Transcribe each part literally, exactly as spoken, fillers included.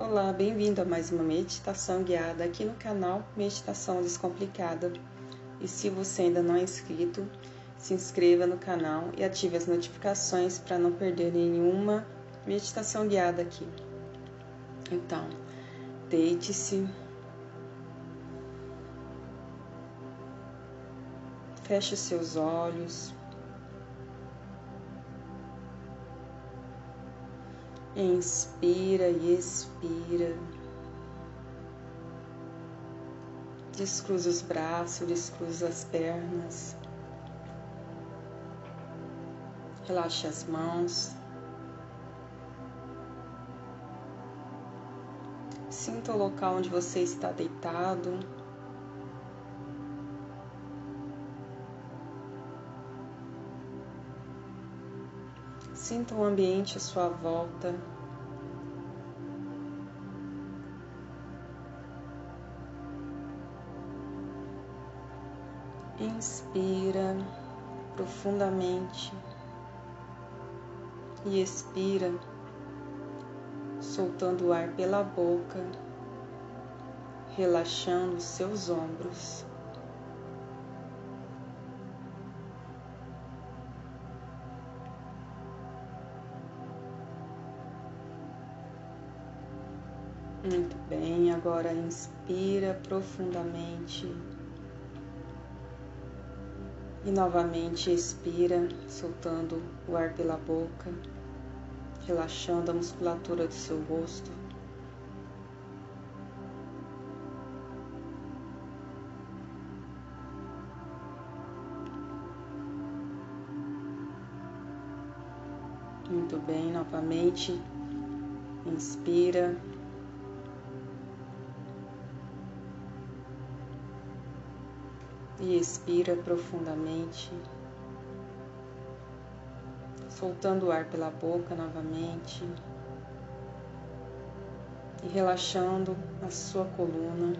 Olá, bem-vindo a mais uma meditação guiada aqui no canal Meditação Descomplicada. E se você ainda não é inscrito, se inscreva no canal e ative as notificações para não perder nenhuma meditação guiada aqui. Então, deite-se, feche os seus olhos, inspira e expira, descruza os braços, descruza as pernas, relaxe as mãos, sinta o local onde você está deitado, sinta o ambiente à sua volta. Inspira profundamente e expira, soltando o ar pela boca, relaxando os seus ombros. Muito bem, agora inspira profundamente e novamente expira, soltando o ar pela boca, relaxando a musculatura do seu rosto. Muito bem, novamente inspira. E expira profundamente, soltando o ar pela boca novamente e relaxando a sua coluna.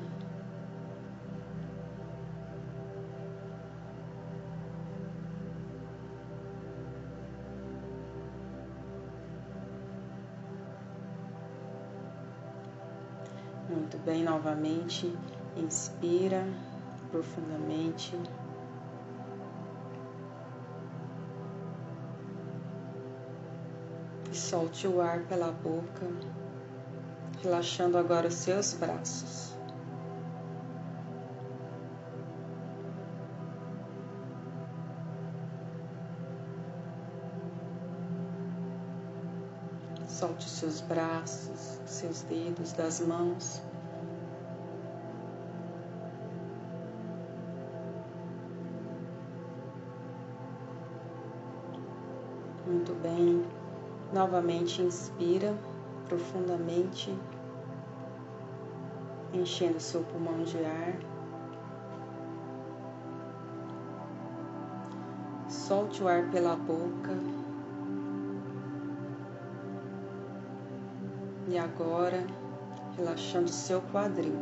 Muito bem, novamente inspira profundamente e solte o ar pela boca, relaxando agora os seus braços. Solte os seus braços, seus dedos das mãos. Muito bem, novamente inspira profundamente, enchendo seu pulmão de ar. Solte o ar pela boca. E agora, relaxando seu quadril.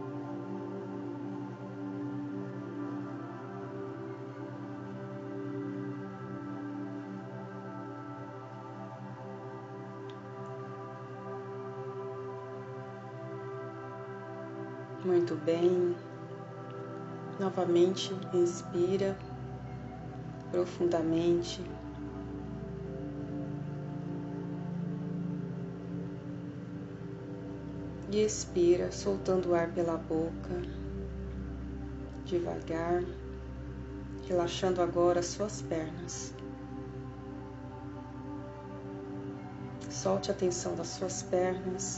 Muito bem. Novamente, inspira profundamente. E expira, soltando o ar pela boca, devagar, relaxando agora as suas pernas. Solte a tensão das suas pernas.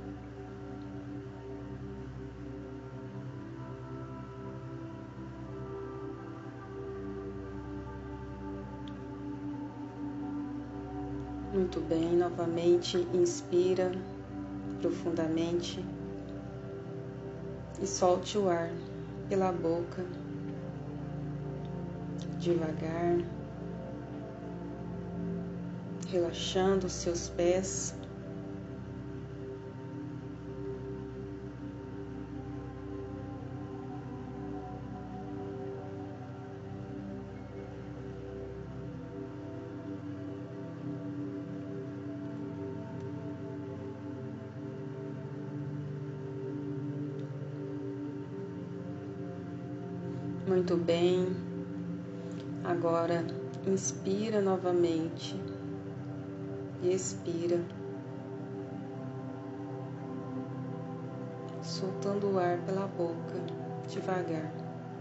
Muito bem, novamente inspira profundamente e solte o ar pela boca, devagar, relaxando os seus pés. Muito bem. Agora inspira novamente e expira, soltando o ar pela boca devagar.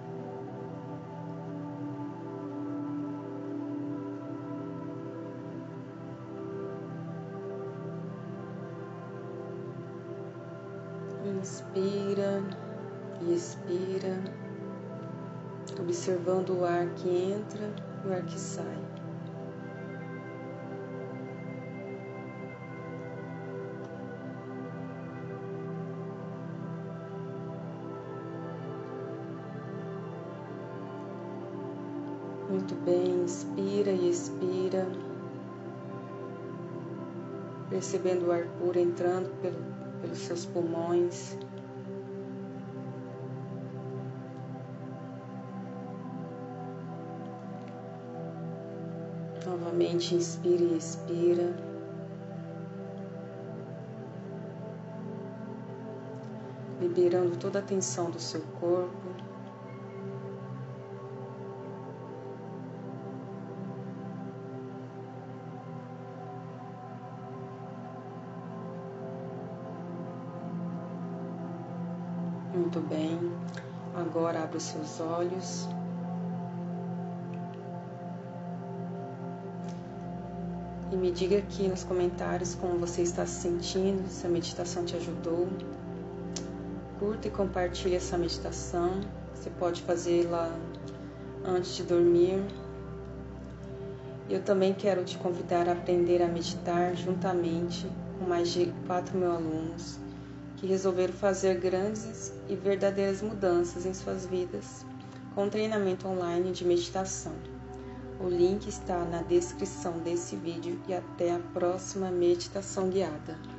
Inspira e expira, observando o ar que entra e o ar que sai. Muito bem, inspira e expira, percebendo o ar puro entrando pelo, pelos seus pulmões. Novamente, inspira e expira. Liberando toda a tensão do seu corpo. Muito bem. Agora abra os seus olhos. E me diga aqui nos comentários como você está se sentindo, se a meditação te ajudou. Curta e compartilhe essa meditação. Você pode fazê-la antes de dormir. Eu também quero te convidar a aprender a meditar juntamente com mais de quatro mil alunos que resolveram fazer grandes e verdadeiras mudanças em suas vidas com um treinamento online de meditação. O link está na descrição desse vídeo e até a próxima meditação guiada.